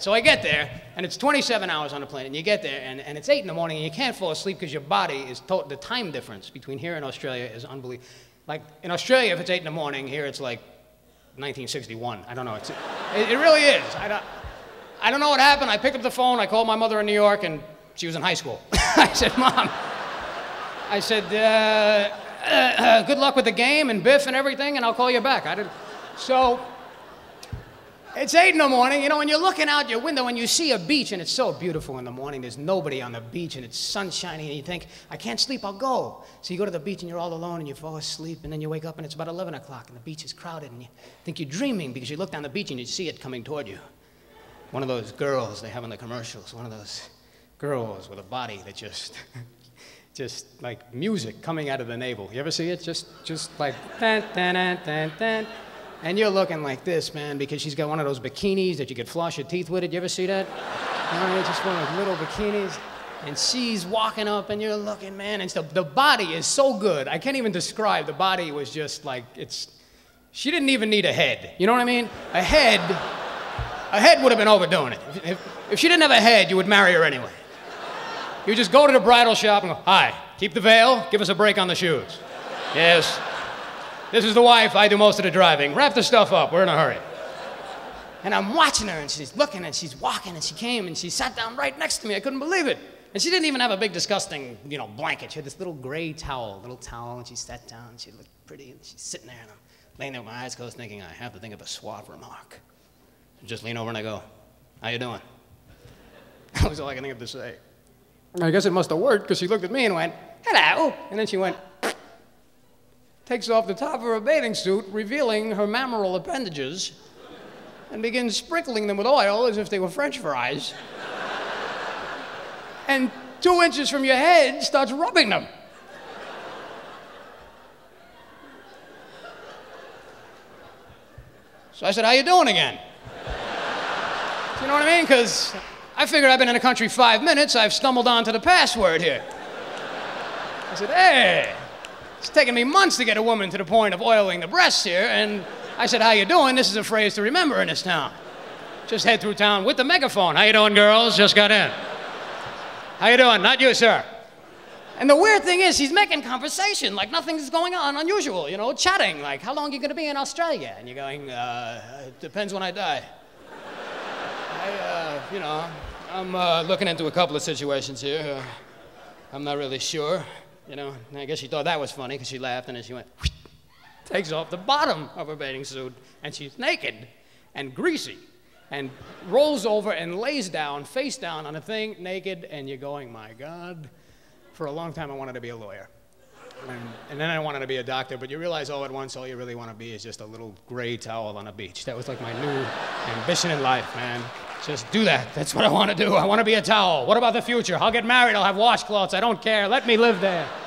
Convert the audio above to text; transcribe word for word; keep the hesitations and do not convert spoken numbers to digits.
So I get there, and it's twenty-seven hours on the plane, and you get there, and, and it's eight in the morning, and you can't fall asleep because your body is, to the time difference between here and Australia is unbelievable. Like, in Australia, if it's eight in the morning, here it's like nineteen sixty-one. I don't know. It's, it, it really is. I don't, I don't know what happened. I picked up the phone, I called my mother in New York, and she was in high school. I said, Mom, I said, uh, uh, uh, good luck with the game and Biff and everything, and I'll call you back. I didn't. So, it's eight in the morning, you know, and you're looking out your window and you see a beach, and it's so beautiful in the morning. There's nobody on the beach, and it's sunshiny, and you think, I can't sleep, I'll go. So you go to the beach, and you're all alone, and you fall asleep, and then you wake up, and it's about eleven o'clock, and the beach is crowded, and you think you're dreaming because you look down the beach, and you see it coming toward you. One of those girls they have in the commercials, one of those girls with a body that just, just like music coming out of the navel. You ever see it? Just, just like, dun, dun, dun, dun, dun. And you're looking like this, man, because she's got one of those bikinis that you could floss your teeth with. Did you ever see that? You know, just one of those little bikinis. And she's walking up, and you're looking, man, and the, the body is so good. I can't even describe. The body was just like, it's, she didn't even need a head. You know what I mean? A head, a head would have been overdoing it. If, if, if she didn't have a head, you would marry her anyway. You just go to the bridal shop and go, hi, keep the veil, give us a break on the shoes. Yes. This is the wife, I do most of the driving. Wrap the stuff up, we're in a hurry. And I'm watching her, and she's looking, and she's walking, and she came, and she sat down right next to me. I couldn't believe it. And she didn't even have a big, disgusting, you know, blanket. She had this little gray towel, little towel, and she sat down, and she looked pretty, and she's sitting there, and I'm laying there with my eyes closed, thinking, I have to think of a suave remark. So just lean over, and I go, how you doing? That was all I could think of to say. I guess it must have worked, because she looked at me and went, hello, and then she went, takes off the top of her bathing suit, revealing her mammaral appendages, and begins sprinkling them with oil as if they were French fries. And two inches from your head starts rubbing them. So I said, how you doing again? You know what I mean? Because I figured I've been in the country five minutes, I've stumbled onto the password here. I said, hey. It's taken me months to get a woman to the point of oiling the breasts here, and I said, how you doing? This is a phrase to remember in this town. Just head through town with the megaphone. How you doing, girls? Just got in. How you doing? Not you, sir. And the weird thing is, he's making conversation, like nothing's going on unusual, you know, chatting, like, how long are you going to be in Australia? And you're going, uh, it depends when I die. I, uh, you know, I'm uh, looking into a couple of situations here. Uh, I'm not really sure. You know, and I guess she thought that was funny because she laughed, and then she went, whoosh, takes off the bottom of her bathing suit, and she's naked and greasy and rolls over and lays down, face down on a thing, naked, and you're going, my God. For a long time, I wanted to be a lawyer. And, and then I wanted to be a doctor, but you realize all at once, all you really want to be is just a little gray towel on a beach. That was like my new ambition in life, man. Just do that. That's what I want to do. I want to be a towel. What about the future? I'll get married. I'll have washcloths. I don't care. Let me live there.